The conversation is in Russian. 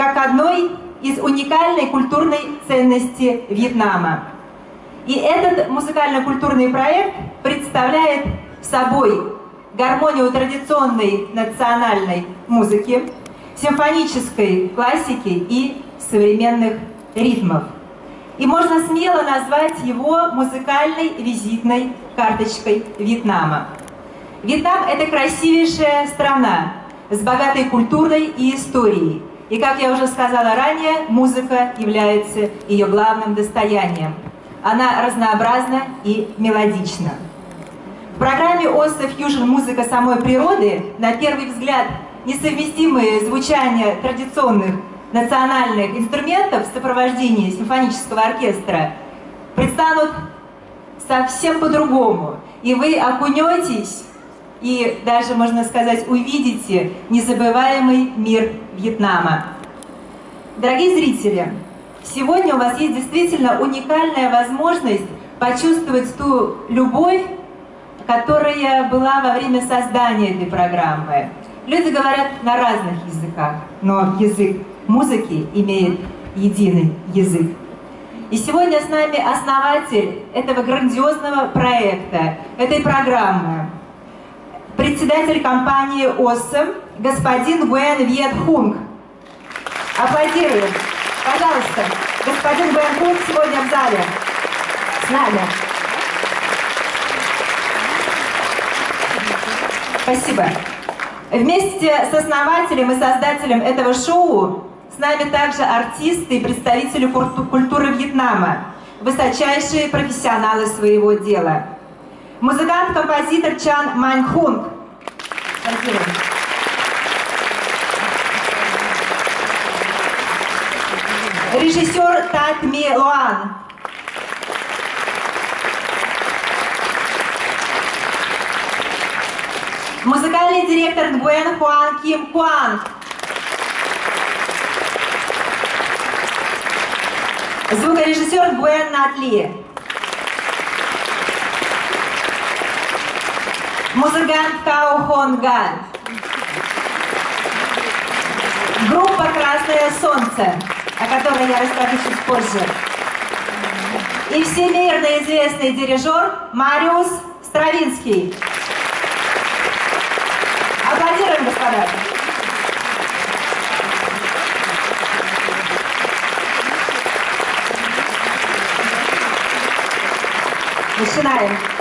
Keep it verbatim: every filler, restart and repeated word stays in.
как одной из уникальной культурной ценности Вьетнама. И этот музыкально-культурный проект представляет собой гармонию традиционной национальной музыки, симфонической классики и современных ритмов. И можно смело назвать его музыкальной визитной карточкой Вьетнама. Вьетнам – это красивейшая страна с богатой культурой и историей. И, как я уже сказала ранее, музыка является ее главным достоянием. Она разнообразна и мелодична. В программе ОССА «Фьюжн. Музыка самой природы» на первый взгляд несовместимые звучания традиционных национальных инструментов в сопровождении симфонического оркестра предстанут совсем по-другому. И вы окунетесь и даже, можно сказать, увидите незабываемый мир Вьетнама. Дорогие зрители, сегодня у вас есть действительно уникальная возможность почувствовать ту любовь, которая была во время создания этой программы. Люди говорят на разных языках, но язык музыки имеет единый язык. И сегодня с нами основатель этого грандиозного проекта, этой программы, председатель компании ОССА, господин Гуэн Вьет Хунг. Аплодируем. Пожалуйста, господин Гуэн Хунг сегодня в зале с нами. Спасибо. Вместе с основателем и создателем этого шоу с нами также артисты и представители культуры Вьетнама, высочайшие профессионалы своего дела. Музыкант-композитор Чан Мань Хунг. Режиссер Так Ми Луан. Музыкальный директор Нгуэн Хуан Ким Куан. Звукорежиссер Нгуэн Нат Ли. Музыкант Као Хон Ган. Группа «Красное солнце», о которой я расскажу чуть позже. И всемирно известный дирижер Мариус Стравинский. Аплодируем, господа. Начинаем.